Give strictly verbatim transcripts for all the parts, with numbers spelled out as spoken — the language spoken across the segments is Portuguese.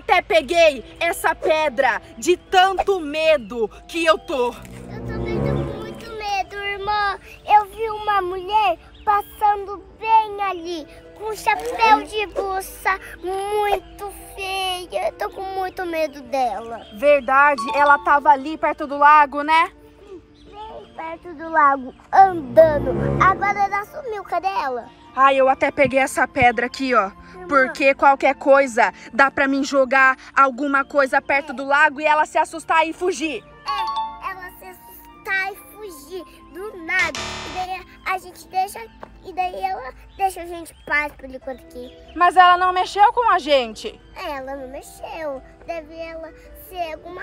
até peguei essa pedra de tanto medo que eu tô. Eu também tô com muito medo, irmã. Eu vi uma mulher passando bem ali, com um chapéu de buça muito feia. Eu tô com muito medo dela. Verdade, ela tava ali perto do lago, né? Bem perto do lago, andando. Agora ela sumiu, cadê ela? Ai, eu até peguei essa pedra aqui, ó. Porque qualquer coisa dá pra mim jogar alguma coisa perto do lago e ela se assustar e fugir. É, ela se assustar e fugir do nada. E daí a gente deixa. E daí ela deixa a gente em paz por enquanto aqui. Mas ela não mexeu com a gente. Ela não mexeu. Deve ela ser alguma.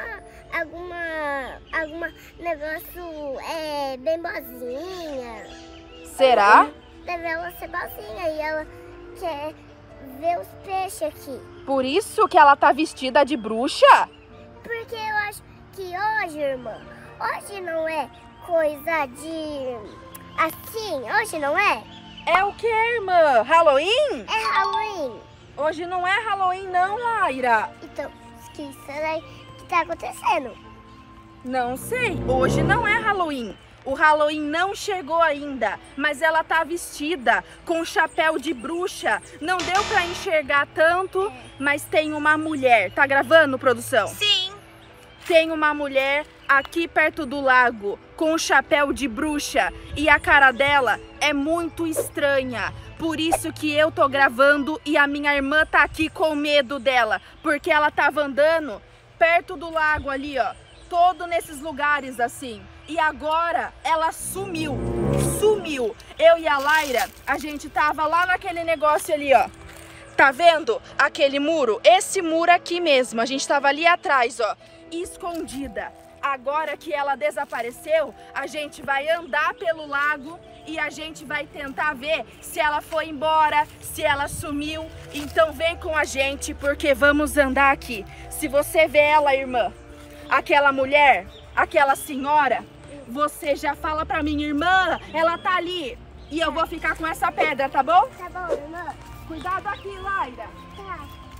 Alguma. Alguma negócio é, bem boazinha. Será? Deve ela ser boazinha e ela quer ver os peixes aqui. Por isso que ela tá vestida de bruxa? Porque eu acho que hoje, irmã, hoje não é coisa de assim, hoje não é? É o que, irmã? Halloween? É Halloween. Hoje não é Halloween não, Laira. Então, o que será que tá acontecendo? Não sei, hoje não é Halloween. O Halloween não chegou ainda, mas ela tá vestida com um chapéu de bruxa. Não deu pra enxergar tanto, mas tem uma mulher. Tá gravando, produção? Sim. Tem uma mulher aqui perto do lago com um chapéu de bruxa e a cara dela é muito estranha. Por isso que eu tô gravando e a minha irmã tá aqui com medo dela, porque ela tava andando perto do lago ali, ó, todo nesses lugares assim. E agora ela sumiu, sumiu. Eu e a Laira, a gente tava lá naquele negócio ali, ó. Tá vendo aquele muro? Esse muro aqui mesmo, a gente tava ali atrás, ó, escondida. Agora que ela desapareceu, a gente vai andar pelo lago e a gente vai tentar ver se ela foi embora, se ela sumiu. Então vem com a gente, porque vamos andar aqui. Se você vê ela, irmã, aquela mulher, aquela senhora, você já fala pra mim, irmã, ela tá ali. E eu vou ficar com essa pedra, tá bom? Tá bom, irmã. Cuidado aqui, Laira. Tá.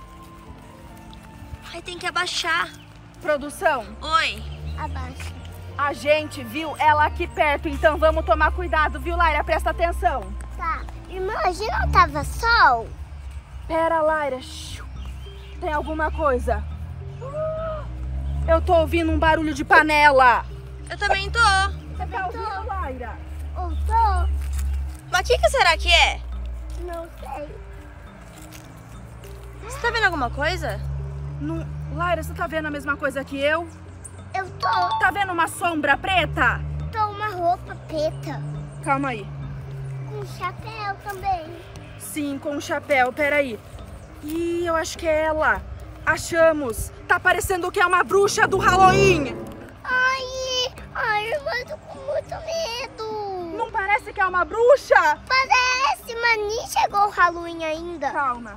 Ai, tem que abaixar. Produção, Oi. Abaixa. a gente viu ela aqui perto, então vamos tomar cuidado, viu, Laira? Presta atenção. Tá. Irmã, hoje não tava sol? Pera, Laira. Xiu. Tem alguma coisa? Eu tô ouvindo um barulho de panela. Eu também tô. Você tá ouvindo, Laira? Ou tô? Mas o que, que será que é? Não sei. Você tá vendo alguma coisa? Não... Laira, você tá vendo a mesma coisa que eu? Eu tô. Tá vendo uma sombra preta? Tô uma roupa preta. Calma aí. Com chapéu também. Sim, com um chapéu, peraí. Ih, eu acho que é ela. Achamos. Tá parecendo que é uma bruxa do Halloween. Ai, ai, irmã, tô com muito medo. Não parece que é uma bruxa? Parece, mas nem chegou o Halloween ainda. Calma.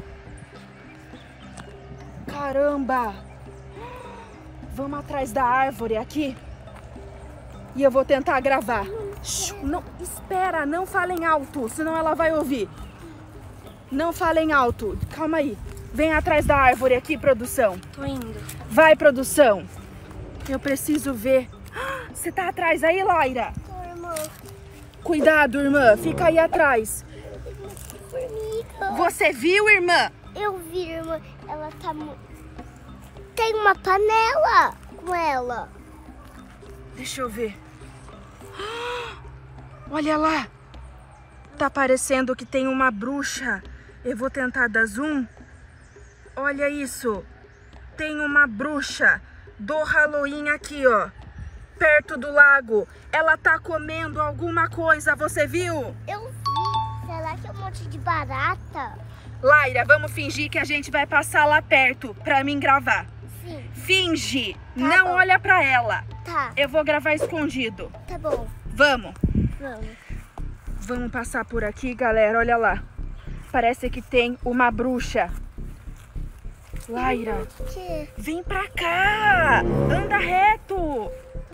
Caramba. Vamos atrás da árvore aqui. E eu vou tentar gravar. Shhh, não, espera, não falem alto, senão ela vai ouvir. Não falem alto. Calma aí. Vem atrás da árvore aqui, produção. Tô indo. Vai, produção. Eu preciso ver. Ah, você tá atrás aí, Laira? Tô, irmã. Cuidado, irmã. Fica aí atrás. Formiga. Você viu, irmã? Eu vi, irmã. Ela tá... mu- Tem uma panela com ela. Deixa eu ver. Ah, olha lá. Tá parecendo que tem uma bruxa. Eu vou tentar dar zoom. Olha isso. Tem uma bruxa do Halloween aqui, ó. Perto do lago. Ela tá comendo alguma coisa, você viu? Eu vi. Será que é um monte de barata? Laira, vamos fingir que a gente vai passar lá perto pra mim gravar. Sim. Finge. Tá Não bom. olha pra ela. Tá. Eu vou gravar escondido. Tá bom. Vamos. Vamos. Vamos passar por aqui, galera. Olha lá. Parece que tem uma bruxa. Laira, Que? vem pra cá. Anda reto.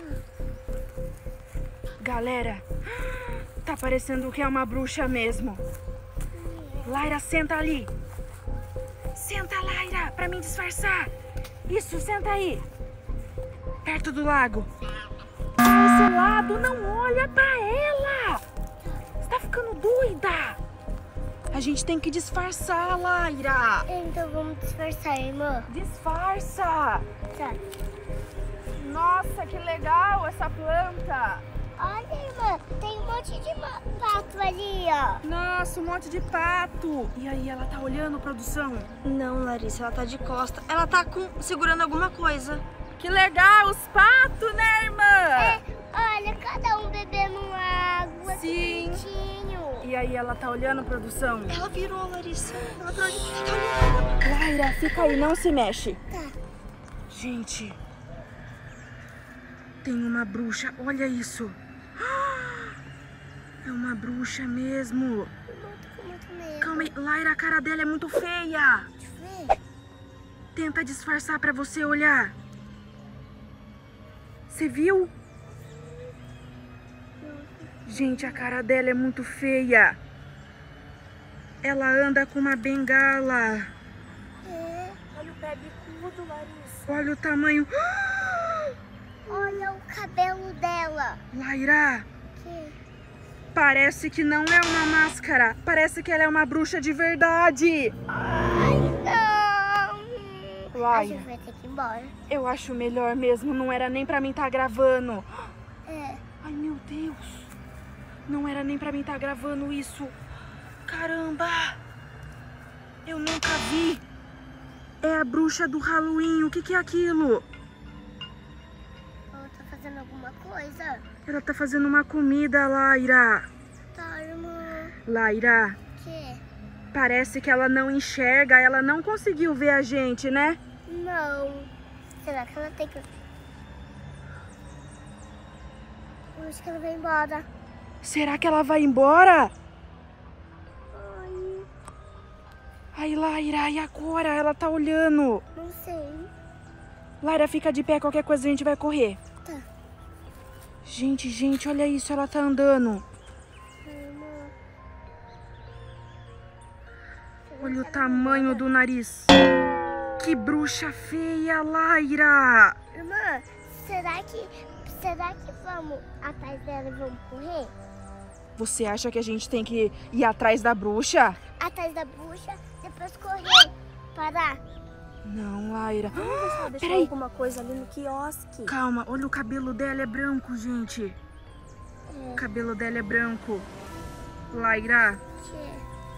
Galera, tá parecendo que é uma bruxa mesmo. Laira, senta ali. Senta, Laira, pra pra mim disfarçar. Isso, senta aí. Perto do lago. Desse lado, não olha pra ela. Você tá ficando doida. A gente tem que disfarçar, Laira. Então vamos disfarçar, irmã. Disfarça. Tá. Nossa, que legal essa planta. Olha, irmã, tem um monte de ma- pato ali, ó. Nossa, um monte de pato. E aí, ela tá olhando, produção? Não, Larissa, ela tá de costa. Ela tá com... segurando alguma coisa. Que legal, os patos, né, irmã? É, olha, cada um bebendo água. Sim. Que bonitinho. E aí, ela tá olhando, produção? Ela virou, Larissa. Ela virou de... tá olhando. Laira, fica aí, não se mexe. Tá. Gente, tem uma bruxa, olha isso. É uma bruxa mesmo. Eu tô com muito medo. Calma aí, Laira, a cara dela é muito feia. Deixa eu ver. Tenta disfarçar pra você olhar. Você viu? Gente, a cara dela é muito feia. Ela anda com uma bengala. É. Olha o pé bicudo, Larissa. Olha o tamanho. Olha o cabelo dela. Laira, Que? parece que não é uma máscara. Parece que ela é uma bruxa de verdade. Ai, não. Laira. A gente vai ter que ir embora. Eu acho melhor mesmo, não era nem pra mim estar gravando. É. Ai, meu Deus. Não era nem pra mim estar gravando isso. Caramba. Eu nunca vi. É a bruxa do Halloween. O que que é aquilo? Ela tá fazendo alguma coisa? Ela tá fazendo uma comida, Laira. Tá, irmã. Laira, Que? parece que ela não enxerga. Ela não conseguiu ver a gente, né? Não. Será que ela tem que... Eu acho que ela vai embora. Será que ela vai embora? Ai, Ai, Laira, e agora? Ela tá olhando. não sei. Laira, fica de pé, qualquer coisa a gente vai correr. Tá. Gente, gente, olha isso, ela tá andando. Irmã. Olha o tamanho do nariz. Que bruxa feia, Laira. Irmã, será que... Será que vamos atrás dela e vamos correr? Você acha que a gente tem que ir atrás da bruxa? Atrás da bruxa, depois correr. Parar. Não, Laira. Ela deixou Peraí. alguma coisa ali no quiosque. Calma, olha o cabelo dela é branco, gente. O cabelo dela é branco. Laira, Que?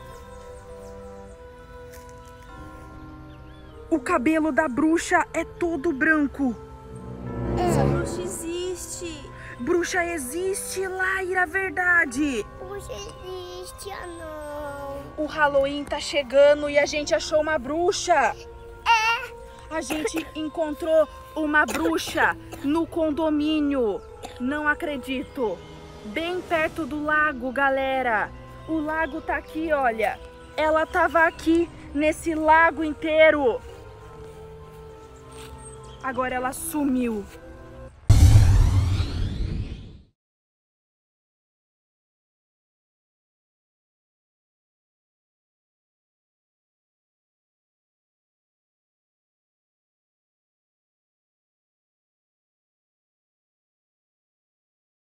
o cabelo da bruxa é todo branco. Essa bruxa existe. Bruxa existe, Laira, verdade. Bruxa existe, ah não. O Halloween tá chegando e a gente achou uma bruxa. É. A gente encontrou uma bruxa no condomínio. Não acredito. Bem perto do lago, galera. O lago tá aqui, olha. Ela tava aqui nesse lago inteiro. Agora ela sumiu.